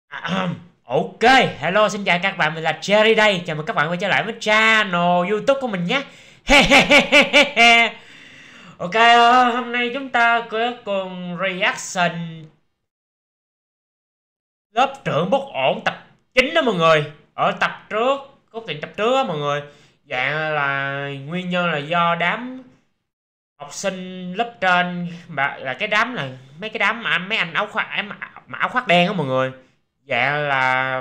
Ok, hello, xin chào các bạn, mình là Cherry đây. Chào mừng các bạn quay trở lại với channel YouTube của mình nhé. Ok, hôm nay chúng ta có cùng reaction lớp trưởng bất ổn tập 9 đó mọi người. Ở tập trước, cốt truyện tập trước đó mọi người. Dạng là nguyên nhân là do đám học sinh lớp trên là cái đám là mấy cái đám mà mấy anh áo khoác đen đó mọi người. Dạng là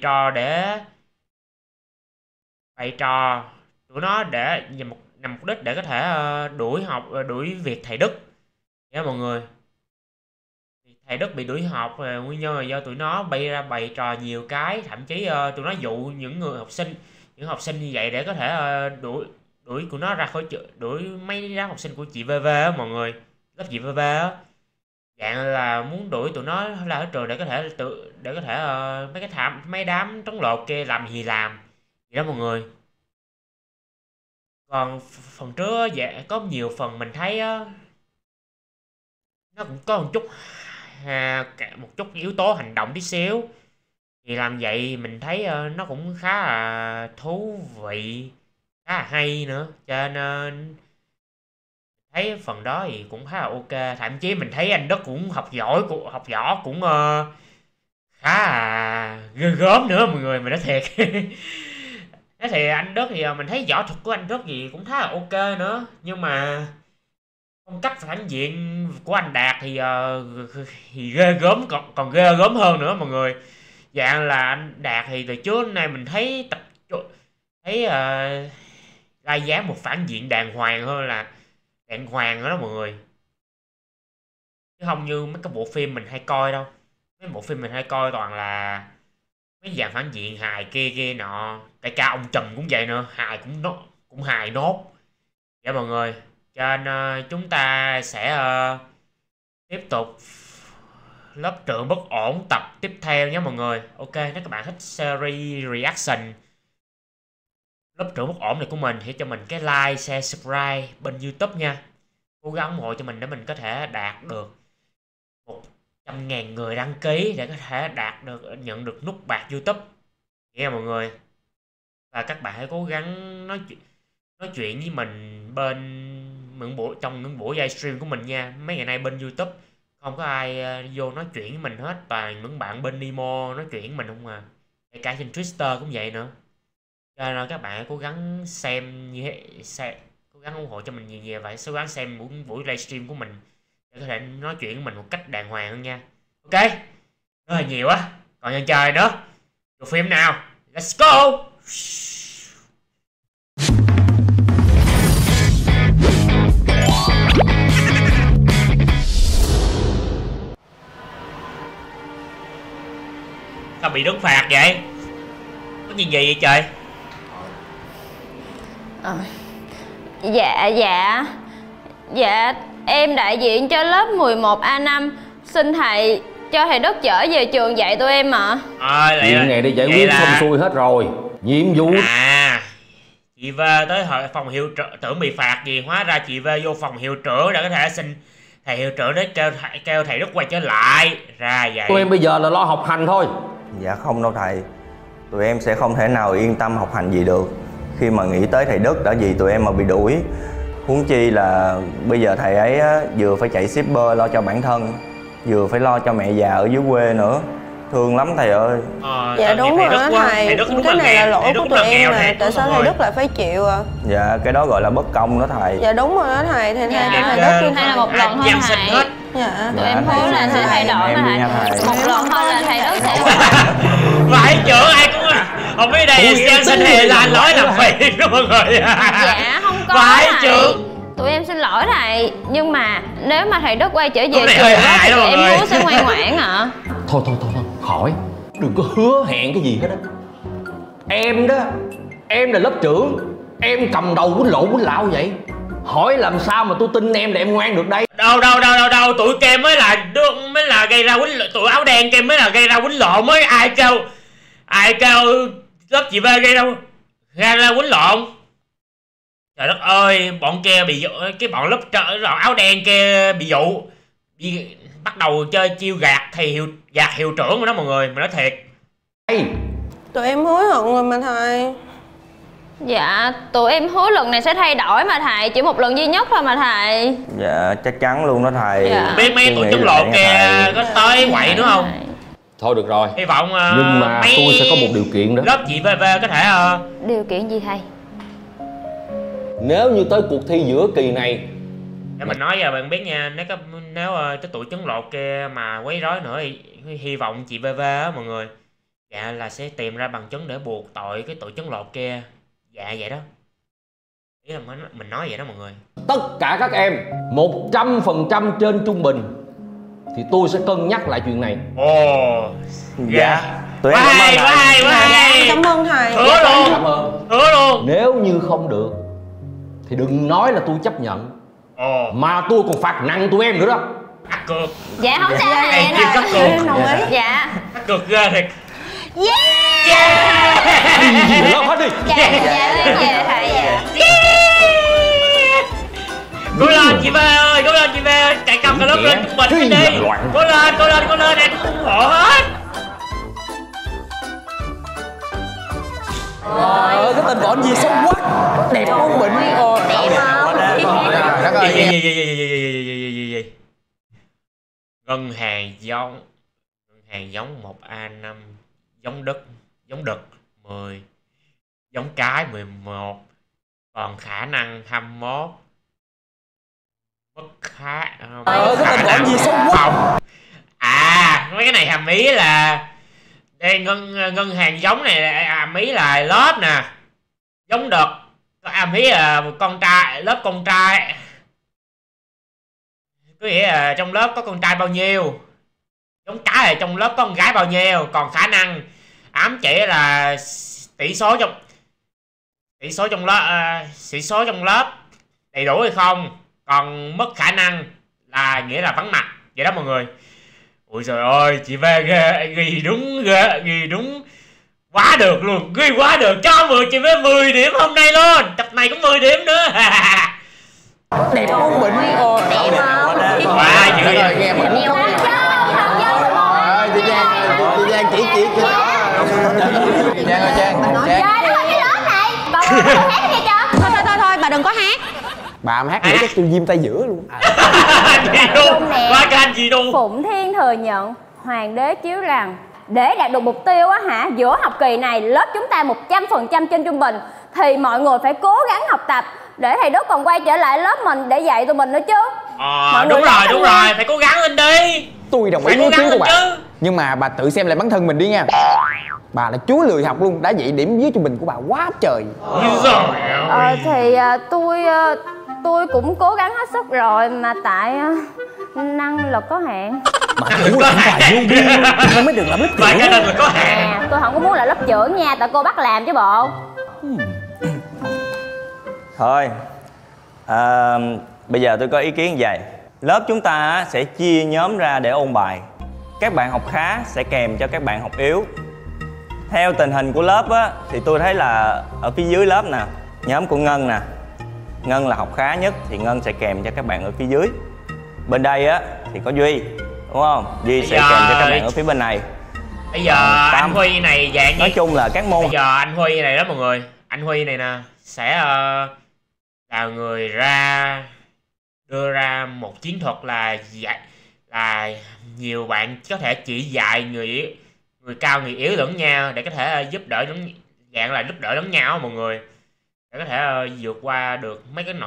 bày trò tụi nó để nhằm mục đích để có thể đuổi việc thầy Đức nha mọi người. Thầy Đức bị đuổi học nguyên nhân là do tụi nó bày trò nhiều cái, thậm chí tụi nó dụ những học sinh như vậy để có thể đuổi tụi nó ra khỏi trường, đuổi mấy đám học sinh của chị VV á mọi người, lớp chị VV á. Dạng là muốn đuổi tụi nó ra khỏi trường để có thể mấy đám trống lột kia làm gì làm vậy đó mọi người. Còn phần trước dạ có nhiều phần mình thấy nó cũng có một chút yếu tố hành động tí xíu, thì làm vậy mình thấy nó cũng khá là thú vị, khá là hay nữa, cho nên thấy phần đó thì cũng khá là ok. Thậm chí mình thấy anh Đức cũng học võ cũng khá là ghê gớm nữa mọi người, mình nói thiệt. Thế thì anh Đức thì mình thấy võ thuật của anh Đức gì cũng khá là ok nữa, nhưng mà phong cách phản diện của anh Đạt thì ghê gớm, còn ghê gớm hơn nữa mọi người. Dạng là anh Đạt thì từ trước đến nay mình thấy thấy ra dáng một phản diện đàng hoàng hơn là đàng hoàng đó mọi người, chứ không như mấy cái bộ phim mình hay coi đâu. Mấy bộ phim mình hay coi toàn là mấy dạng phản diện hài kia nọ, tại ca ông Trùm cũng vậy nữa, hài cũng hài nốt vậy mọi người. Cho nên chúng ta sẽ tiếp tục lớp trưởng bất ổn tập tiếp theo nhé mọi người. Ok, nếu các bạn thích series reaction lớp trưởng bất ổn này của mình thì cho mình cái like, share, subscribe bên YouTube nha. Cố gắng ủng hộ cho mình để mình có thể đạt được 100.000 người đăng ký để có thể nhận được nút bạc YouTube nghe mọi người. Và các bạn hãy cố gắng nói chuyện với mình trong những buổi livestream của mình nha. Mấy ngày nay bên YouTube không có ai vô nói chuyện với mình hết, toàn những bạn bên Nemo nói chuyện với mình không à. Kể cả trên Twitter cũng vậy nữa. Cho nên các bạn hãy cố gắng cố gắng ủng hộ cho mình nhiều và cố gắng xem buổi livestream của mình để có thể nói chuyện với mình một cách đàng hoàng hơn nha. Ok, rất là nhiều á, còn nhân trời nữa. Vô phim nào, let's go. Sao bị Đức phạt vậy? Có chuyện gì vậy trời? Dạ em đại diện cho lớp 11A5 xin thầy cho thầy Đức trở về trường dạy tụi em ạ. Chuyện này đi giải quyết xong xuôi hết rồi. Nhiệm vụ chị về tới phòng hiệu trưởng, tưởng bị phạt gì, hóa ra chị về vô phòng hiệu trưởng để có thể xin thầy hiệu trưởng để kêu thầy Đức quay trở lại ra vậy. tụi em bây giờ là lo học hành thôi. Dạ không đâu thầy, tụi em sẽ không thể nào yên tâm học hành gì được khi mà nghĩ tới thầy Đức đã vì tụi em mà bị đuổi. Huống chi là bây giờ thầy ấy vừa phải chạy shipper lo cho bản thân, vừa phải lo cho mẹ già ở dưới quê nữa. Thương lắm thầy ơi. Dạ đúng rồi đó thầy, cái này là lỗi của tụi em mà, tại sao thầy Đức lại phải chịu à? Dạ cái đó gọi là bất công đó thầy. Dạ đúng rồi đó thầy, thầy Đức hay là một lần thôi thầy. Dạ Tụi em hứa là sẽ thay đổi mà thầy. Một lần thôi là thầy Đức sẽ Vãi trưởng ai cũng không biết đây Giang sinh hay là anh lỗi làm phiền đó mọi người. Dạ không có thầy. Tụi em xin lỗi thầy, nhưng mà nếu mà thầy Đức quay trở về trường đó thì tụi em hứa sẽ ngoan ngoãn ạ. Thôi khỏi, đừng có hứa hẹn cái gì hết á. Em đó, em là lớp trưởng, em cầm đầu quýnh lộn quýnh lạo vậy. Hỏi làm sao mà tôi tin em là em ngoan được đây. Đâu tụi kem mới là gây ra quýnh lộn, tụi áo đen kem mới là gây ra quýnh lộn, mới ai kêu lớp chị V gây ra quýnh lộn. Trời đất ơi, bọn kia bị cái bọn áo đen kia bị dụ đi bắt đầu chơi chiêu gạt hiệu trưởng rồi đó mọi người, mà nói thiệt. Ê, Tụi em hối hận rồi mà thầy. Dạ, tụi em hứa lần này sẽ thay đổi mà thầy, chỉ một lần duy nhất thôi mà thầy. Dạ chắc chắn luôn đó thầy. Dạ. Biết mấy tụi trứng lột kia có tới quậy nữa không? thôi được rồi. Hy vọng Nhưng mà mấy tôi sẽ có một điều kiện đó. lớp chị VV có thể Điều kiện gì thầy? Nếu như tới cuộc thi giữa kỳ này để mình nói giờ bạn biết nha, nếu cái tụi trứng lột kia mà quấy rối nữa thì hy vọng chị VV á mọi người, dạ là sẽ tìm ra bằng chứng để buộc tội cái tụi trứng lột kia. Dạ vậy đó, ý là mình nói vậy đó mọi người. tất cả các em 100% trên trung bình thì tôi sẽ cân nhắc lại chuyện này. Ồ, Dạ. Tụi em cảm ơn thầy. Wow. Cảm ơn thầy. Hứa luôn, Cảm ơn. hứa luôn. Nếu như không được thì đừng nói là tôi chấp nhận, Ồ, mà tôi còn phạt nặng tụi em nữa đó. cắt cược. Dạ không sao thầy. Ê, vậy chưa thôi. cắt cược. Đồng ý. Dạ. Cắt cược ghê thiệt. Đi về lớp hết đi. Dạ, về thầy. Dạ. Cố lên chị V ơi, cố lên chị V ơi, chạy cầm cả lớp lên trung bình lên đi. Cố lên, em ủng hộ hết. Cái tên gọi gì xấu quá. Đẹp không Bình? Gì? Ngân hàng giống 1A5, giống đực 10, giống cái 11, còn khả năng 21. Bất khả Cái tên gọi gì xấu quá. không. À, mấy cái này hàm ý là đây, ngân hàng giống này hàm ý là lớp nè, giống đực, hàm ý là con trai, lớp con trai, có nghĩa là trong lớp có con trai bao nhiêu, giống cái là trong lớp có con gái bao nhiêu, còn khả năng ám chỉ là tỷ số trong lớp đầy đủ hay không, còn mất khả năng là nghĩa là vắng mặt vậy đó mọi người. Ôi trời ơi, chị V ghê, ghi đúng quá được luôn, ghi quá được, cho 10 chị V 10 điểm hôm nay luôn, tập này cũng 10 điểm nữa. Đẹp không Bình? Đẹp không? Wow, dữ vậy. Nghe Bình không? Chị Giang chỉ Chị Giang ơi, Trang. Thôi, bà đừng có hát. Bà mà hát nữa chắc tôi diêm tay giữa luôn. Gì luôn, quá cái anh gì luôn. Phụng Thiên thừa nhận, Hoàng đế chiếu rằng để đạt được mục tiêu á hả, giữa học kỳ này lớp chúng ta 100% trên trung bình thì mọi người phải cố gắng học tập để thầy Đức còn quay trở lại lớp mình để dạy tụi mình nữa chứ. Đúng rồi, phải cố gắng lên đi. Tôi đồng ý ý kiến của bà. Nhưng mà bà tự xem lại bản thân mình đi nha. Bà là chúa lười học luôn, đã vậy điểm dưới trung bình của bà quá trời. Thì tôi cũng cố gắng hết sức rồi mà tại năng lực có hạn. Bà cũng làm bài vô đi, nó mới đừng làm lớp trưởng. Cái năng lực có hạn. Tôi không có muốn là lớp trưởng nha, tại cô bắt làm chứ bộ. Thôi, bây giờ tôi có ý kiến vậy. Lớp chúng ta sẽ chia nhóm ra để ôn bài. Các bạn học khá sẽ kèm cho các bạn học yếu. Theo tình hình của lớp á, thì tôi thấy là ở phía dưới lớp nè, nhóm của Ngân nè, Ngân là học khá nhất thì Ngân sẽ kèm cho các bạn ở phía dưới. Bên đây á thì có Duy, đúng không? Duy sẽ kèm cho các bạn ở phía bên này. Bây giờ anh Huy này dạng như... Nói chung là các môn. Bây giờ anh Huy này đó mọi người, anh Huy này nè sẽ là người đưa ra một chiến thuật là nhiều bạn có thể chỉ dạy người cao người yếu lẫn nhau để có thể giúp đỡ lẫn nhau mọi người, để có thể vượt qua được mấy cái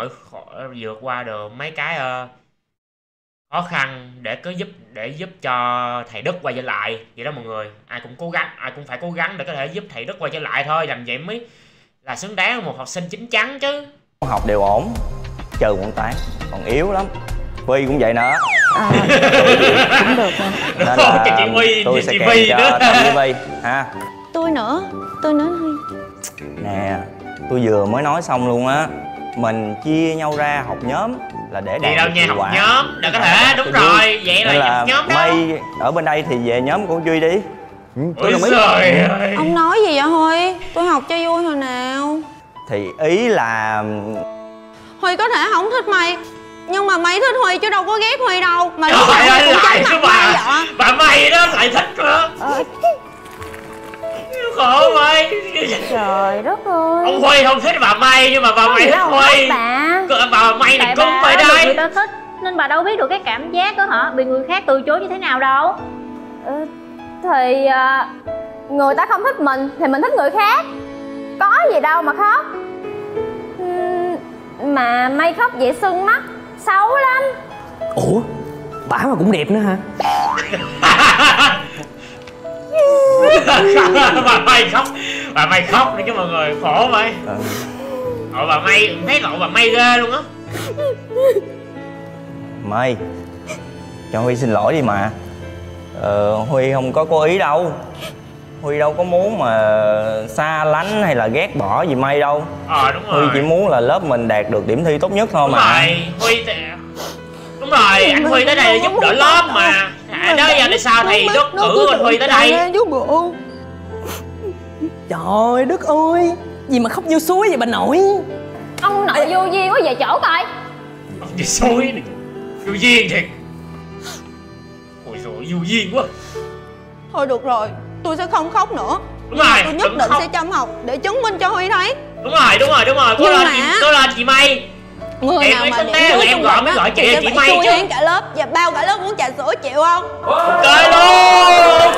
khó khăn để giúp cho thầy Đức quay trở lại vậy đó mọi người. Ai cũng phải cố gắng để có thể giúp thầy Đức quay trở lại thôi, làm vậy mới là xứng đáng một học sinh chín chắn chứ. Học đều ổn, trừ môn toán còn yếu lắm. Phi cũng vậy nữa. Cũng được mà. Nên là tôi sẽ kèm cho Tâm với Vi ha. Tôi nữa Huy. Nè, tôi vừa mới nói xong luôn á. Mình chia nhau ra học nhóm là để đạt được hiệu quả. Nhóm để có thể, đúng rồi, vậy là nhóm đó. Mày ở bên đây thì về nhóm của Duy đi. Tôi đồng ý. Ông nói gì vậy Huy? Tôi học cho vui hồi nào. Thì ý là Huy có thể không thích mày, Nhưng mà May thích Huy chứ đâu có ghét Huy đâu. Mà Trời ơi, cũng lại tránh chứ mặt May vậy. bà May đó lại thích nữa. Khổ May. Trời đất ơi. Ông Huy không thích bà May nhưng mà bà May thích Huy. Bà May này cúng vậy đây. Người ta thích nên bà đâu biết được cái cảm giác đó hả? Bị người khác từ chối như thế nào đâu. Thì người ta không thích mình thì mình thích người khác. Có gì đâu mà khóc. Mà May khóc vậy sưng mắt xấu lắm. Ủa, bả mà cũng đẹp nữa hả? Bà May khóc đi chứ mọi người, khổ vậy. Cậu bà May, thấy cậu bà May ghê luôn á. May, cho Huy xin lỗi đi mà. Huy không có cố ý đâu. Huy đâu có muốn mà xa lánh hay là ghét bỏ gì May đâu. Đúng rồi. Huy chỉ muốn là lớp mình đạt được điểm thi tốt nhất thôi đúng mà. Rồi, Huy đúng rồi, anh Huy tới đây giúp đỡ lớp mà. Đó giờ tại sao thầy Đức cử anh Huy tới đây? Chú bộ. Trời ơi Đức ơi, gì mà khóc như suối vậy bà nội? Ông nội vô duyên quá về chỗ coi. Ông như suối này, vô duyên thiệt. Ôi dồi, vô duyên quá. Thôi được rồi, tôi sẽ không khóc nữa. Đúng rồi, tôi nhất định sẽ chăm học để chứng minh cho Huy thấy. Đúng rồi. Có lên chị May. Người em nào mà té là em gọi mới gọi chị May chứ. Tôi cả lớp và bao cả lớp uống trà sữa chịu không? Ok luôn.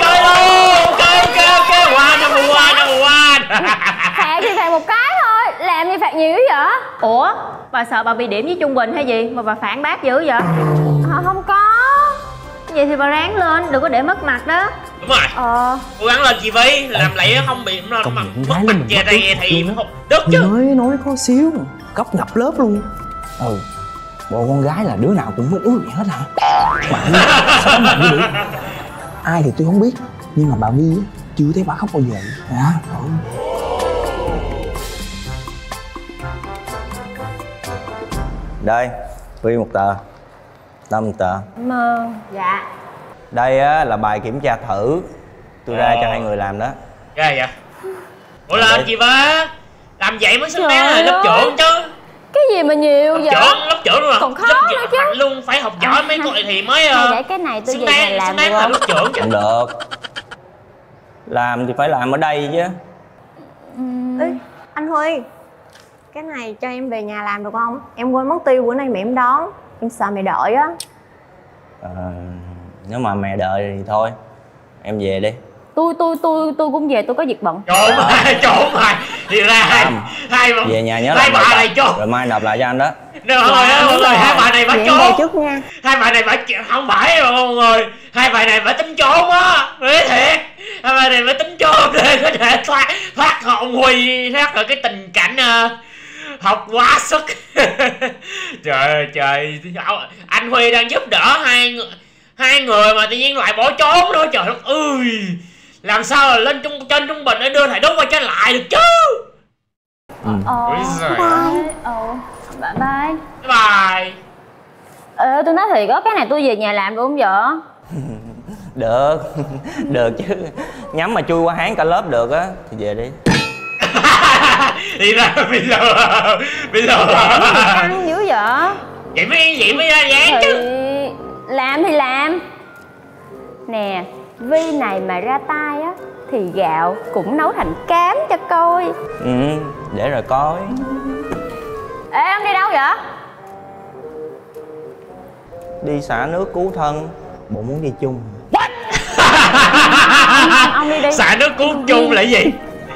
One number one. Phạt thì phạt một cái thôi, làm gì phạt nhiều vậy? Ủa, bà sợ bà bị điểm với trung bình hay gì mà bà phản bác dữ vậy? Không có. Vậy thì bà ráng lên, đừng có để mất mặt đó. Đúng rồi. Cố gắng lên chị Vi, làm lại không bị mất mặt chè đây thì không đất chứ. Mới nói có xíu, góc ngập lớp luôn. Bộ con gái là đứa nào cũng muốn ước vậy hết hả? Sao mà như vậy? Ai thì tôi không biết, nhưng mà bà Vi chưa thấy bà khóc bao giờ hả? Đây, Vi một tờ, Tâm một tờ. Dạ. Đây á, là bài kiểm tra thử. Tôi ra cho hai người làm đó. Dạ. Ủa làm gì ba? Làm vậy mới xứng đáng là lớp trưởng chứ. Cái gì mà nhiều vậy? Lớp trưởng luôn à? Còn khó nữa chứ. Luôn phải học giỏi mấy cô thì mới để cái này tôi về nhà làm xứng đáng là lớp trưởng chứ. Không được. Làm thì phải làm ở đây chứ. Ê, anh Huy, cái này cho em về nhà làm được không? Em quên mất tiêu bữa nay mẹ em đón. Em sợ mẹ đợi á. Nếu mà mẹ đợi thì thôi, em về đi. Tôi cũng về, tôi có việc bận. Trộn rồi. Thì ra hai về nhà nhớ hai bà này cho. Rồi mai nộp lại cho anh đó. Rồi hai bà này bà trốn. Trước nha. Hai bà này bà không phải rồi mọi người. Hai bà này bà tính trốn á. Nói thiệt. Hai bà này bà tính trốn để có thể thoát hồn Huy, thoát khỏi cái tình cảnh học quá sức. Trời, anh Huy đang giúp đỡ hai người mà tự nhiên lại bỏ trốn nữa. Trời đất ơi, làm sao là lên trên trung bình để đưa thầy Đức qua trái lại được chứ. Bye. Tôi nói thiệt có cái này tôi về nhà làm được không vậy? Được chứ. Nhắm mà chui qua háng cả lớp được á thì về đi. Đi ra bây giờ Căng dữ vậy? Vậy mới ra dáng chứ. Làm thì làm. Nè, Vi này mà ra tay á thì gạo cũng nấu thành cám cho coi. Để rồi coi. Ê, ông đi đâu vậy? Đi xả nước cứu thân. Bộ muốn đi chung. Ông đi đi. Xả nước cứu chung là gì?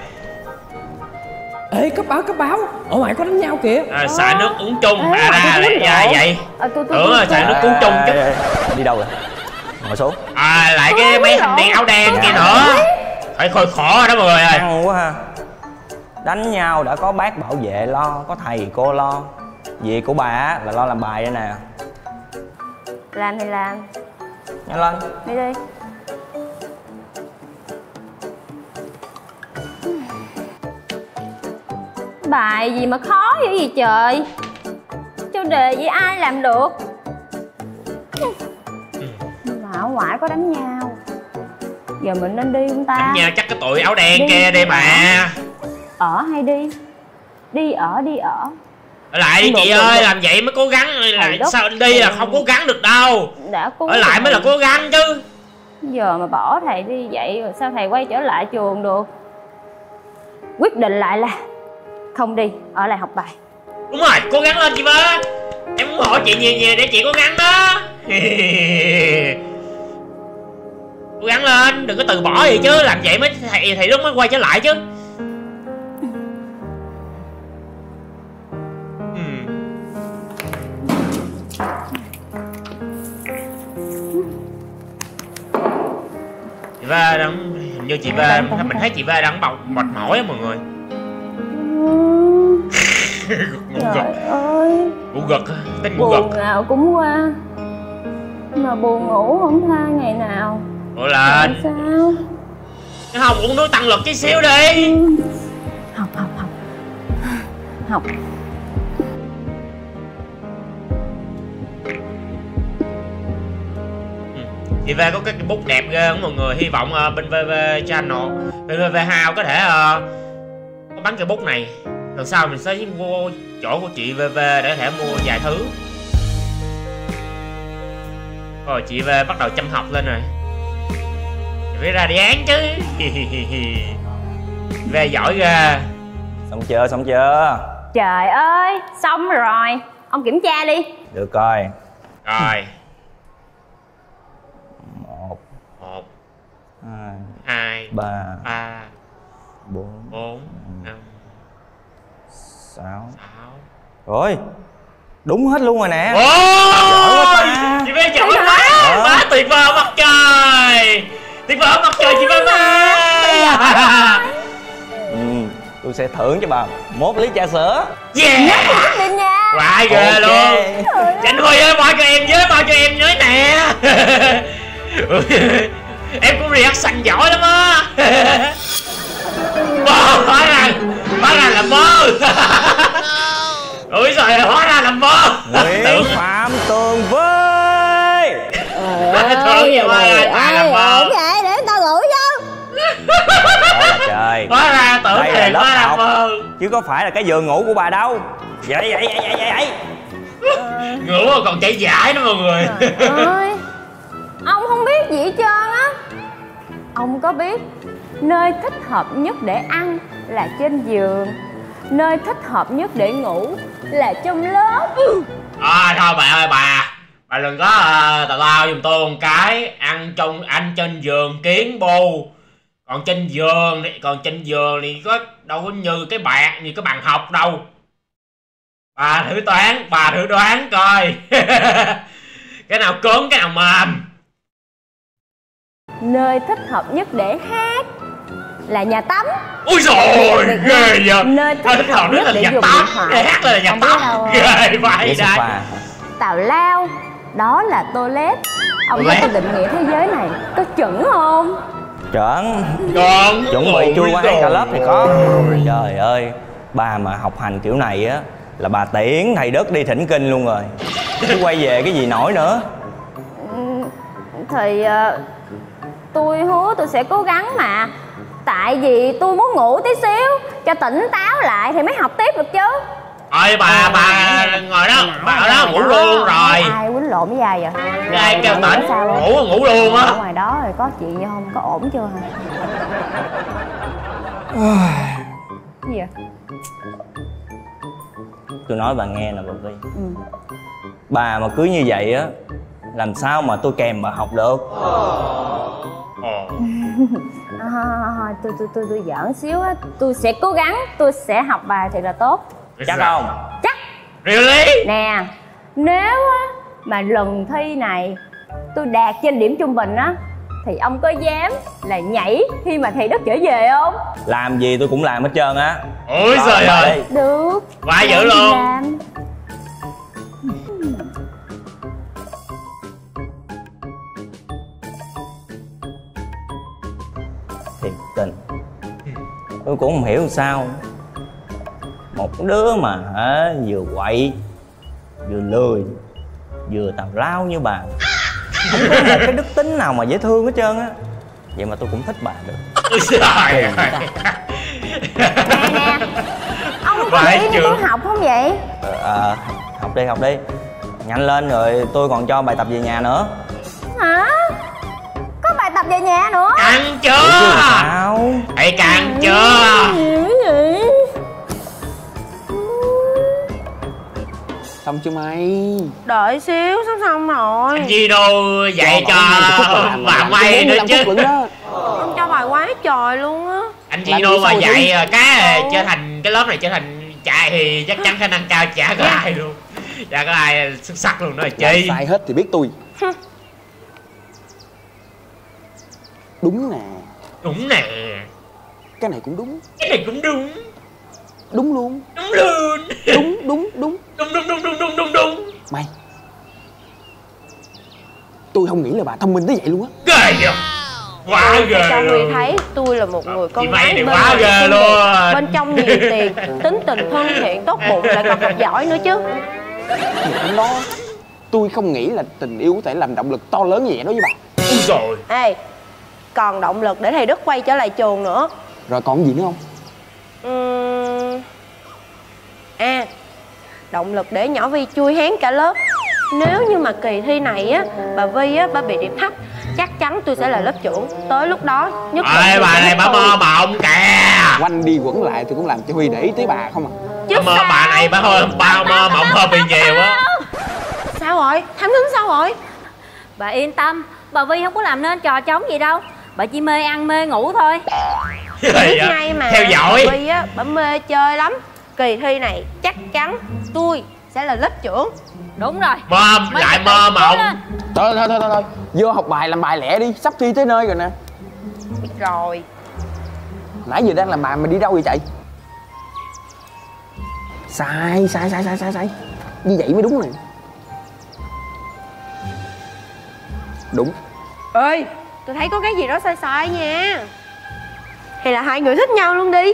Ê, cấp báo, ở ngoài có đánh nhau kìa. Xả nước uống chung. Ra vậy. Tưởng là xả nước uống chung chứ. Đi đâu rồi? Ngồi xuống. Lại cái mấy thanh niên áo đen kia nữa. Phải khôi khổ đó mọi người ơi. Căng quá ha. Đánh nhau đã có bác bảo vệ lo, có thầy cô lo. Việc của bà là lo làm bài đây nè. Làm thì làm. Nhanh lên. Đi đi. Bài gì mà khó dữ gì trời. Cho đề gì ai làm được. Mà ở ngoài có đánh nhau. Giờ mình nên đi không ta? Đánh nhau chắc cái tụi áo đen kia đi bà. Ở hay đi? Đi ở. Ở lại đi chị ơi, làm vậy mới cố gắng. Sao đi là không cố gắng được đâu. Ở lại mới là cố gắng chứ. Giờ mà bỏ thầy đi vậy rồi sao thầy quay trở lại trường được? Quyết định lại là không đi, ở lại học bài. Đúng rồi, cố gắng lên chị ba. Em muốn hỏi chị nhiều để chị cố gắng đó. Cố gắng lên, đừng có từ bỏ gì chứ. Làm vậy mới thầy lúc mới quay trở lại chứ. Chị ba đang, hình như chị ba, mình thấy chị ba đang mệt mỏi á mọi người. Trời ơi, ngủ gật, tính ngủ gật. Buồn nào cũng qua, mà buồn ngủ không tha ngày nào. Ủa là sao? Cái Hồng uống nước tăng lực tí xíu đi. Học. Chị V có cái bút đẹp ghê không mọi người. Hy vọng bên VV Channel, bên VV House có thể có bán cái bút này. Lần sau mình sẽ vô chỗ của chị VV để có thể mua vài thứ. Rồi chị V bắt đầu chăm học lên rồi. Chị phải ra đi án chứ. V giỏi ghê. Xong chưa? Trời ơi, xong rồi. Ông kiểm tra đi. Được coi. Rồi. 1 2 3 4 5 6. 6. Rồi. Đúng hết luôn rồi nè. Ôi, chị bé giỏi quá. Quá tuyệt vời mặt trời. Tuyệt vời mặt trời chị bé má. Tôi sẽ thưởng cho bà 1 ly trà sữa. Yeah. Quá ghê luôn. Chanh Huy ơi, bao cho em với nè. Em cũng reaction giỏi lắm á. Hóa ra là mơ. Ôi trời, hóa ra là mơ. Nguyễn Phạm Tường Vơi. Tưởng gì mà là mơ. Vậy để tao ngủ chứ. Trời. Hóa ra tưởng đây là là lớp học mơ. chứ có phải là cái giường ngủ của bà đâu. Vậy. Ngủ mà còn chảy giải nữa mọi người. Trời ơi, ông không biết gì hết trơn á. Ông có biết nơi thích hợp nhất để ăn là trên giường, nơi thích hợp nhất để ngủ là trong lớp. Thôi bà ơi bà đừng có tào giùm tôi một cái. Ăn trên giường kiến bu. Còn trên giường thì có đâu có như cái bàn học đâu. Bà thử đoán coi. Cái nào cứng cái nào mềm. Nơi thích hợp nhất để hát là nhà tắm. Ui dồi ghê vậy. Nơi thích hợp nhất để dùng điện thoại. Để hát là nhà tắm. Ghê vậy đây. Tào lao đó là toilet. Ông thấy tôi định nghĩa thế giới này có chuẩn không? Chuẩn bị chui qua cả lớp thì có. Trời ơi, bà mà học hành kiểu này á là bà tiễn thầy Đức đi thỉnh kinh luôn rồi. Chứ quay về cái gì nổi nữa. Thì tôi hứa tôi sẽ cố gắng mà. Tại vì tôi muốn ngủ tí xíu cho tỉnh táo lại thì mới học tiếp được chứ. Ôi bà ngồi đó, bà ở đó ngủ luôn rồi. Ai quýnh lộn với ai vậy? Ai kêu tỉnh, ngủ luôn á. Ở ngoài đó rồi có chuyện gì không? Có ổn chưa hả? Cái gì vậy? Tôi nói bà nghe nè bà Vi. Bà mà cứ như vậy á làm sao mà tôi kèm bà học được. Tôi giỡn xíu á. Tôi sẽ cố gắng, tôi sẽ học bài thì là tốt. Chắc không? Chắc. Really? Nè, nếu á mà lần thi này tôi đạt trên điểm trung bình á thì ông có dám là nhảy khi mà thầy Đức trở về không? Làm gì tôi cũng làm hết trơn á. Ôi trời ơi. Được. Quá dữ luôn. Làm. Thiệt tình tôi cũng không hiểu sao một đứa mà vừa quậy vừa lười vừa tào lao như bà không có một cái đức tính nào mà dễ thương hết trơn á. vậy mà tôi cũng thích bà được. Trời ơi. Nè, ông có nghĩ cho tôi học không vậy? Học đi. Nhanh lên rồi tôi còn cho bài tập về nhà nữa. Hả? Có bài tập về nhà nữa? Căng chưa? Sao? Ê, căng chưa? Vậy? Xong chưa mày? Đợi xíu, sắp xong rồi. Anh Gino dạy cho bà May nữa chứ. Ông cho bài quá trời luôn á. Anh Gino mà dạy cái trở thành cái lớp này trở thành chạy thì chắc chắn khả năng cao chả có ai luôn. Chả có ai xuất sắc luôn đó là chi. Sai hết thì biết tôi. Đúng nè. Đúng nè. Cái này cũng đúng. Cái này cũng đúng. Đúng luôn. Đúng luôn. Đúng. Đúng. Mày, tôi không nghĩ là bà thông minh tới vậy luôn á. Ghê vậy. Quá ghê cho luôn. Huy thấy tôi là một người con Chị gái May này bên quá ngoài ghê xinh luôn. đẹp, bên trong nhiều tiền, tính tình thân thiện, tốt bụng, lại còn học giỏi nữa chứ. Thì đó, tôi không nghĩ là tình yêu có thể làm động lực to lớn như vậy đó với bà. Ui rồi. Ê, còn động lực để thầy Đức quay trở lại trường nữa. Rồi còn gì nữa không? Động lực để nhỏ Vi chui hén cả lớp. Nếu như mà kỳ thi này á, bà Vi á, bà bị điểm thấp, chắc chắn tôi sẽ là lớp trưởng. Tới lúc đó nhất định Ê, bà này bà mơ mộng kìa. Quanh đi quẩn lại tôi cũng làm cho Huy để ý tới bà không à. Chứ Mơ sao? bà này bà mơ mộng hơi bị nhiều á. Sao rồi? Thám thính sao rồi? Bà yên tâm, bà Vi không có làm nên trò trống gì đâu. Bà chỉ mê ăn mê ngủ thôi. Biết ngay mà. Theo dõi. Bà Vi á, bà mê chơi lắm. Kỳ thi này chắc chắn tôi sẽ là lớp trưởng. Đúng rồi. Lại mơ mộng. Thôi vô học bài làm bài lẹ đi, sắp thi tới nơi rồi nè. Biết rồi. Nãy giờ đang làm bài mà đi đâu vậy chạy? Sai như vậy mới đúng nè. Đúng. Ê, tôi thấy có cái gì đó sai nha. Hay là hai người thích nhau luôn đi.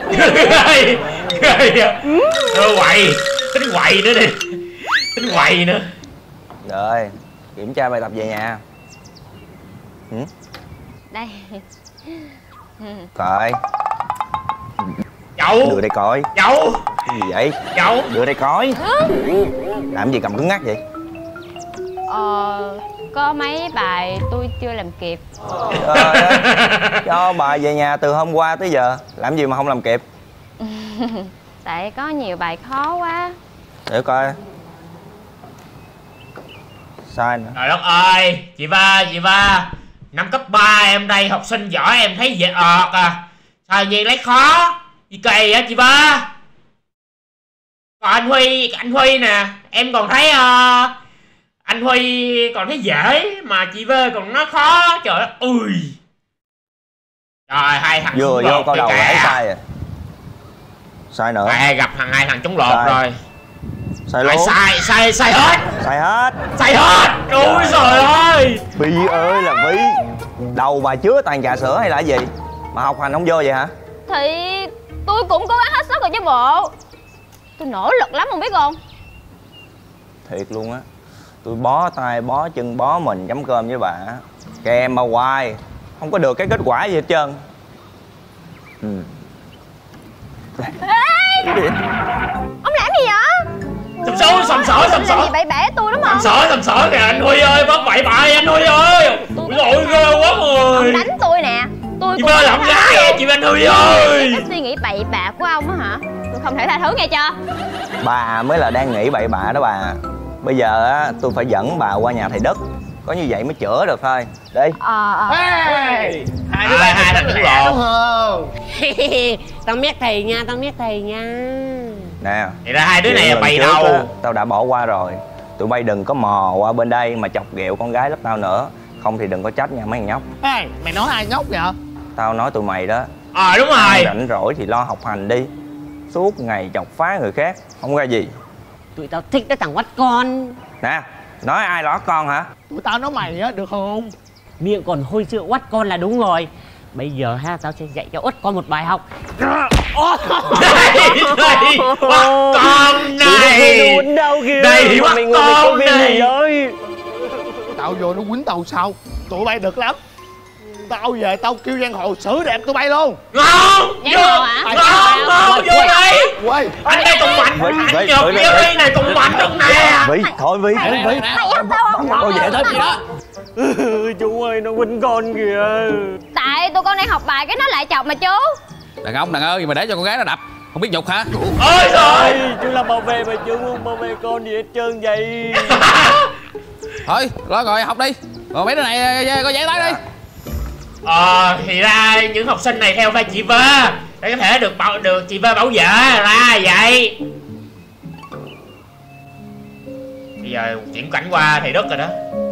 Quậy. Tính quậy nữa đi. Tính quậy nữa. Rồi, kiểm tra bài tập về nhà. Đây. Coi. Chậu. Đưa đây coi. Chậu. Cái gì vậy? Chậu. Đưa đây coi. Làm gì cầm cứng ngắc vậy? Có mấy bài tôi chưa làm kịp. Cho bài về nhà từ hôm qua tới giờ, làm gì mà không làm kịp? Tại có nhiều bài khó quá. Để coi. Sai nữa. Trời đất ơi, chị ba. Năm cấp 3 em đây học sinh giỏi em thấy dễ ọt à. Sao nhiên lấy khó? Gì kỳ á chị ba? Còn anh Huy nè, em còn thấy anh Huy còn thấy dễ mà chị V còn nói khó. Trời đất ơi. Trời, hai thằng Vừa vô câu đầu lấy sai rồi. Sai nữa. Gặp hai thằng trúng lột rồi. Sai luôn. Sai hết. Sai hết. Ôi trời ơi. Vi ơi là Vi. Đầu bà chứa toàn trà sữa hay là gì mà học hành không vô vậy hả? Thì tôi cũng cố gắng hết sức rồi chứ bộ. Tôi nỗ lực lắm không biết không? Thiệt luôn á. Tôi bó tay, bó chân, bó mình chấm cơm với bà. Kèm em mà hoài không có được cái kết quả gì hết trơn. Ông làm gì vậy? Sầm sỡ. Làm gì bậy bạ tôi đúng không? Sầm sỡ kìa anh Huy ơi, bắt bậy bạ anh Huy ơi. Ôi ghê quá rồi. Ông đánh tôi nè. Tôi chị ba làm gái chị anh Huy ơi. Cái suy nghĩ bậy bạ của ông á hả? Tôi không thể tha thứ nghe chưa? Bà mới là đang nghĩ bậy bạ đó bà. Bây giờ á tôi phải dẫn bà qua nhà thầy Đức. Có như vậy mới chữa được thôi. Đi. Hai thằng trúng lột. Tao mét thầy nha. Nè. Thì ra hai đứa này là bày trước đầu. á, tao đã bỏ qua rồi. Tụi bay đừng có mò qua bên đây mà chọc ghẹo con gái lớp tao nữa. Không thì đừng có trách nha mấy thằng nhóc. Ê, mày nói ai nhóc vậy? Tao nói tụi mày đó. Đúng rồi. Rảnh rỗi thì lo học hành đi. Suốt ngày chọc phá người khác không ra gì. Tụi tao thích cái thằng quắt con. Nè, nói ai ló con hả? Tụi tao nói mày á, được không? Miệng còn hôi sữa quắt con là đúng rồi. Bây giờ ha, tao sẽ dạy cho Uất con một bài học. Đây, con này. Đây, bắt con này. Tao vô nó quýnh tao sao? Tụi bay được lắm. Tao về tao kêu giang hồ xử đẹp tụi bay luôn. Ngon. Giang hồ hả? Ngon. Vô đây. Quay. Anh đây Tùng Mạnh. Anh chụp vô đây này Tùng Mạnh luôn nè. Vy, thôi Vy. Mày ép tao không? Thôi về thôi gì đó. Chú ơi, nó quýnh con kìa. Tại tụi con đang học bài cái nó lại chọc mà chú. Đàn ông đàn ơi mà để cho con gái nó đập, không biết dục hả? Ôi trời. Chú làm bảo vệ mà chú không bảo vệ con gì hết trơn vậy. Thôi lo ngồi học đi, còn mấy đứa này có giấy tới đi. Thì ra những học sinh này theo vai chị Vơ để có thể được chị Vơ bảo vệ ra vậy. Bây giờ chuyển cảnh qua thầy Đức rồi đó.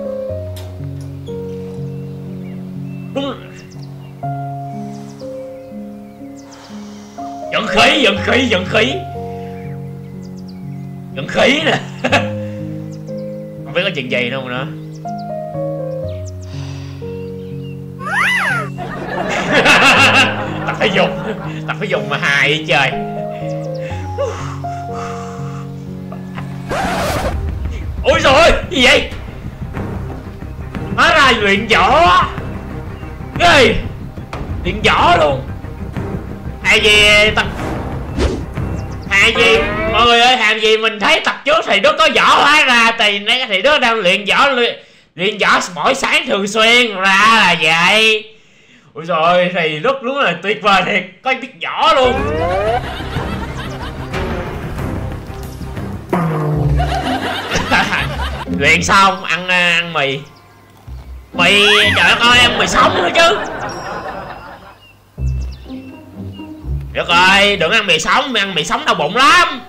Đúng. Giận khí nè. Không biết có chuyện gì đâu nữa. Tập phải dùng mà hài vậy trời. Ôi trời, gì vậy? Hóa ra luyện võ. Ghê. Luyện võ luôn. Hay gì mọi người ơi, hàng gì mình thấy tập trước thầy Đức có võ, hóa ra thầy Đức đang luyện võ mỗi sáng thường xuyên, ra là vậy. Ôi trời, thầy Đức đúng là tuyệt vời thiệt, có biết võ luôn. Luyện xong ăn mì. Trời ơi, ăn mì sống nữa chứ. Được rồi, đừng ăn mì sống đau bụng lắm.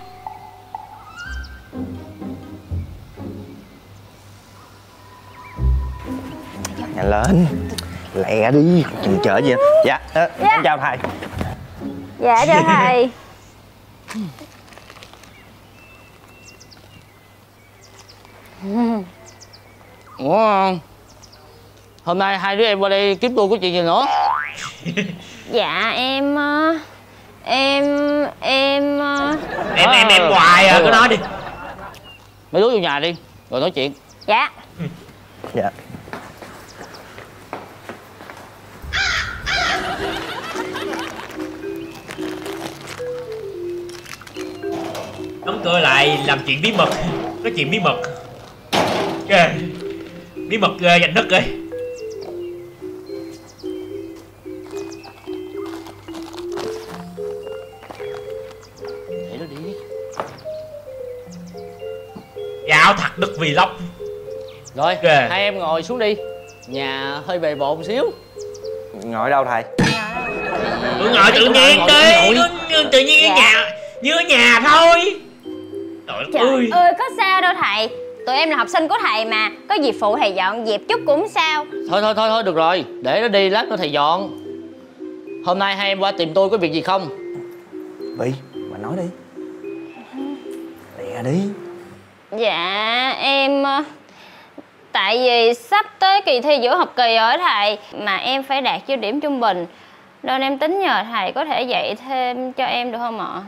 Nhanh lên, lẹ đi, chừng chờ gì. Dạ, em chào thầy. Dạ chào thầy. Ủa, hôm nay hai đứa em qua đây kiếm tôi có chuyện gì nữa? Dạ em hoài à, cứ nói đi. Mấy đứa vô nhà đi, rồi nói chuyện. Dạ. Dạ. Đóng cửa lại làm chuyện bí mật. Nói chuyện bí mật. Ghê. Bí mật dành đất ơi. Để nó đi. Dạo thật Đức Vlog. Rồi, Ghê. hai em ngồi xuống đi. Nhà hơi bề bộn xíu. Ngồi đâu thầy? Ngồi tự nhiên đi. Tự nhiên như ở nhà thôi. Trời ơi, có sao đâu thầy. Tụi em là học sinh của thầy mà. Có gì phụ thầy dọn dẹp chút cũng sao. Thôi được rồi. Để nó đi, lát nữa thầy dọn. Hôm nay hai em qua tìm tôi có việc gì không? Vy, bà nói đi. Lẹ đi. Dạ em tại vì sắp tới kỳ thi giữa học kỳ rồi thầy, mà em phải đạt tiêu điểm trung bình, nên em tính nhờ thầy có thể dạy thêm cho em được không ạ?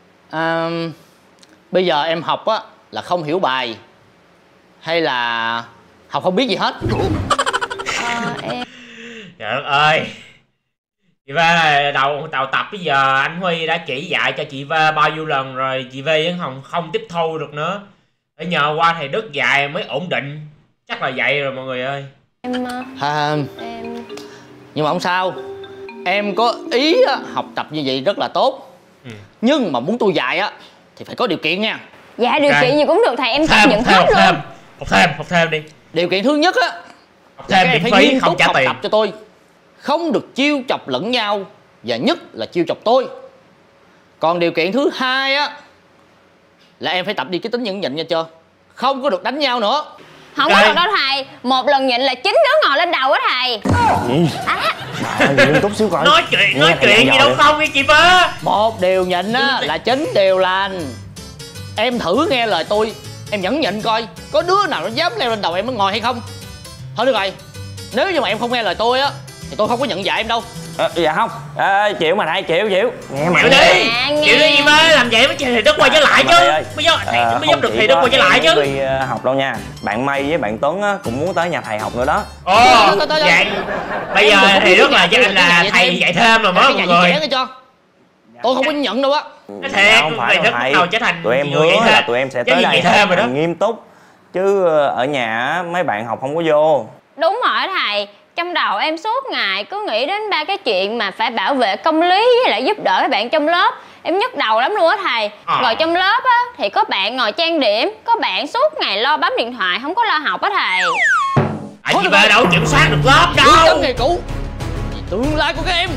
Bây giờ em học á là không hiểu bài hay là học không biết gì hết? Em... Trời đất ơi. Chị V đầu tập bây giờ anh Huy đã chỉ dạy cho chị V bao nhiêu lần rồi, chị V vẫn không tiếp thu được nữa. Phải nhờ qua thầy Đức dạy mới ổn định. Chắc là vậy rồi mọi người ơi. Em Nhưng mà không sao. Em có ý á, học tập như vậy rất là tốt. Nhưng mà muốn tôi dạy á thì phải có điều kiện nha. Dạ điều kiện gì cũng được thầy, em chấp nhận hết luôn. Học thêm đi. Điều kiện thứ nhất á, học thêm miễn phí, không trả tiền. Học tập cho tôi, không được chiêu chọc lẫn nhau, và nhất là chiêu chọc tôi. Còn điều kiện thứ hai á là em phải tập đi cái tính nhẫn nhịn nha chưa, không có được đánh nhau nữa. Không có được đâu thầy, một lần nhịn là 9 đứa ngồi lên đầu á thầy. Gì? Nghiêm túc xíu coi. Nói chuyện gì đâu không nghe chị Vơ. Một điều nhịn á là 9 điều lành. Em thử nghe lời tôi, em nhẫn nhịn coi có đứa nào nó dám leo lên đầu em mới ngồi hay không. Thôi được rồi, nếu như mà em không nghe lời tôi á thì tôi không có nhận dạy em đâu. Dạ không. Chịu mà thầy, chịu. Nghe chịu đi. Chịu đi em ơi, làm vậy mới thầy Đức quay trở lại chứ. Mới giúp được thầy Đức quay trở lại chứ. Đi học đâu nha. Bạn May với bạn Tuấn cũng muốn tới nhà thầy học nữa đó. Ồ, vậy bây giờ thầy Đức là thầy dạy thêm rồi mọi người. Tôi không có nhận đâu á. Thiệt, không phải đâu thầy. trở thành tụi em hứa là tụi em sẽ tới đây học nghiêm túc. Chứ ở nhà mấy bạn học không có vô. Đúng rồi thầy, trong đầu em suốt ngày cứ nghĩ đến ba cái chuyện mà phải bảo vệ công lý với lại giúp đỡ các bạn trong lớp. Em nhức đầu lắm luôn á thầy. Ngồi trong lớp á thì có bạn ngồi trang điểm, có bạn suốt ngày lo bấm điện thoại, không có lo học á thầy. Chị về đâu kiểm soát được lớp đâu. Nghề cũ vì tương lai của các em,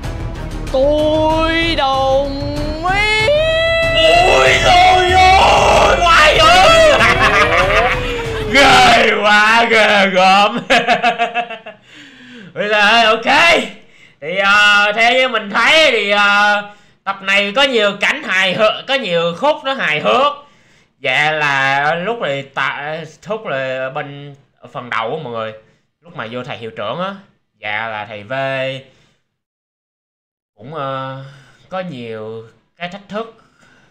tôi đồng ý. Ôi trời ơi, hoài ơi. Ghê quá, ghê gớm. Bây giờ ok. Thì theo như mình thấy thì tập này có nhiều cảnh hài hước, có nhiều khúc nó hài hước. Dạ là lúc này thúc là bên phần đầu á mọi người, lúc mà vô thầy hiệu trưởng á, dạ là thầy V cũng có nhiều cái thách thức.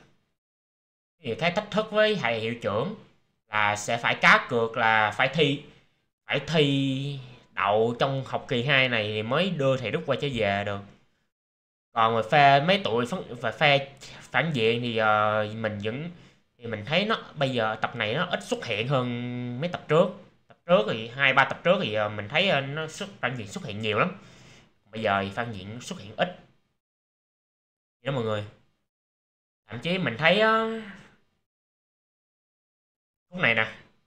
Với thầy hiệu trưởng là sẽ phải cá cược là phải thi đậu trong học kỳ 2 này thì mới đưa thầy Đức quay trở về được. Còn mà phe mấy tụi phe phản diện thì mình thấy nó bây giờ tập này nó ít xuất hiện hơn mấy tập trước. Tập trước thì 2-3 tập trước thì mình thấy phản diện xuất hiện nhiều lắm. Bây giờ thì phản diện xuất hiện ít đó mọi người. Thậm chí mình thấy khúc này nè,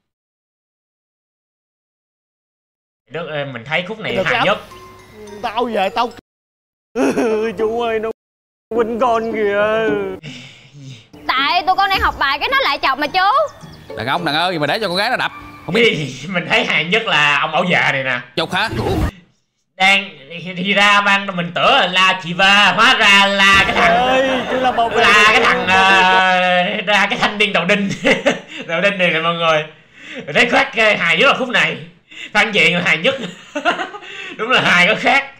mình thấy khúc này hài nhất. Tao về tao chú ơi, nó quýnh con kìa. Tại tụi con đang học bài cái nó lại chọc mà chú. Đàn ông đàn ơi mà để cho con gái nó đập không biết. Mình thấy hài nhất là ông bảo vệ này nè. Chục hả? Đang đi ra ban mình tưởng là la chị Va, hóa ra là cái thằng ra cái thanh niên đầu đinh. Đầu đinh này nè mọi người. Thấy khoát hài nhất là khúc này. Phản diện là hài nhất. Đúng là hài có khác.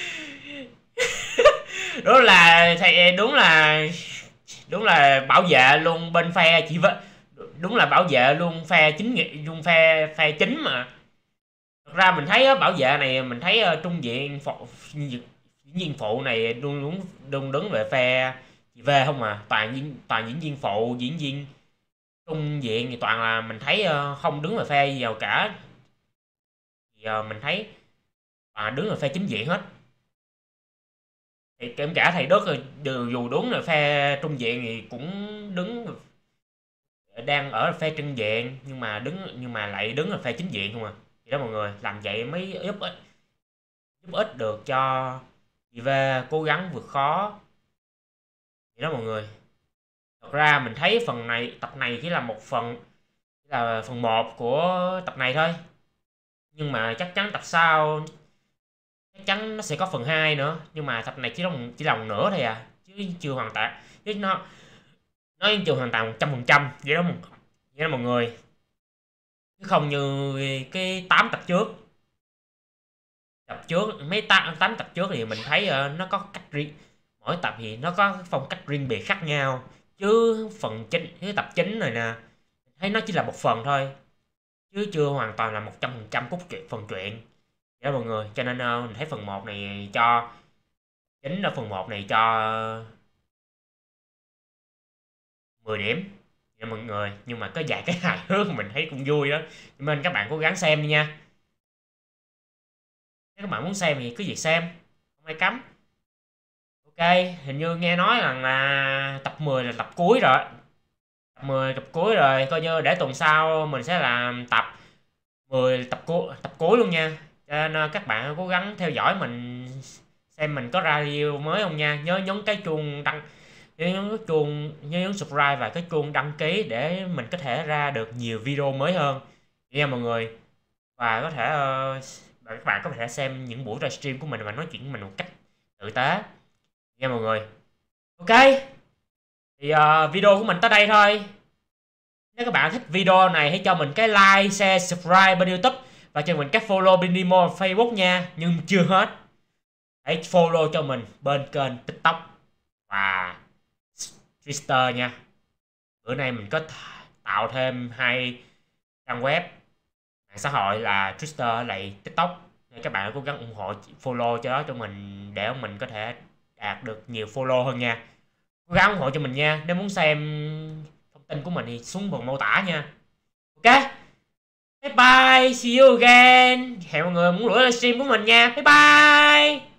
Đúng là bảo vệ luôn bên phe chị Va. Đúng là bảo vệ luôn phe chính nghị, luôn phe chính mà. Thật ra mình thấy bảo vệ này, mình thấy trung diện diễn viên phụ này luôn đứng về phe chị V không à. Toàn diễn viên phụ, diễn viên trung diện thì toàn là mình thấy không đứng về phe gì nào cả. Thì mình thấy đứng về phe chính diện hết. Thì kể cả thầy Đức dù đúng là phe trung diện thì cũng đang ở phe trung diện nhưng mà lại đứng ở phe chính diện không à. Vậy đó mọi người, làm vậy mới giúp ích được cho chị V cố gắng vượt khó. Vậy đó mọi người. Thật ra mình thấy tập này chỉ là một phần, là phần 1 của tập này thôi. Nhưng mà chắc chắn tập sau chắc chắn nó sẽ có phần 2 nữa. Nhưng mà tập này chỉ là một nửa thôi à, chứ chưa hoàn toàn. Chứ nó chưa hoàn toàn 100%. Vậy đó mọi người. Chứ không như cái 8 tập trước. Mấy 8 tập trước thì mình thấy nó có cách riêng. Mỗi tập thì nó có phong cách riêng biệt khác nhau. Chứ cái tập chính này nè, thấy nó chỉ là một phần thôi. Chứ chưa hoàn toàn là 100% phần truyện. Vậy đó mọi người. Cho nên mình thấy phần 1 này cho 10 điểm. Vậy mọi người. Nhưng mà có vài cái hài hước mình thấy cũng vui đó. Cho nên các bạn cố gắng xem đi nha. Nếu các bạn muốn xem thì cứ việc xem, không ai cấm. Ok, hình như nghe nói rằng là tập 10 là tập cuối rồi. Tập 10 tập cuối rồi, coi như để tuần sau mình sẽ làm tập 10 tập cuối luôn nha. Cho nên các bạn cố gắng theo dõi mình xem mình có ra video mới không nha. Nhớ nhấn cái chuông nhấn subscribe và cái chuông đăng ký để mình có thể ra được nhiều video mới hơn nha mọi người. Và có thể các bạn có thể xem những buổi livestream của mình và nói chuyện với mình một cách tử tế nha mọi người. Ok, thì video của mình tới đây thôi. Nếu các bạn thích video này hãy cho mình cái like, share, subscribe bên YouTube và cho mình cái follow bên Nemo Facebook nha. Nhưng chưa hết, hãy follow cho mình bên kênh TikTok và Twitter nha. Bữa nay mình có tạo thêm 2 trang web mạng xã hội là Twitter lại TikTok, nên các bạn cố gắng ủng hộ follow cho đó cho mình để mình có thể đạt được nhiều follow hơn nha. Cố gắng ủng hộ cho mình nha. Nếu muốn xem thông tin của mình thì xuống phần mô tả nha. Ok, bye bye, see you again. Hẹn mọi người muốn lỗi livestream của mình nha. Bye bye.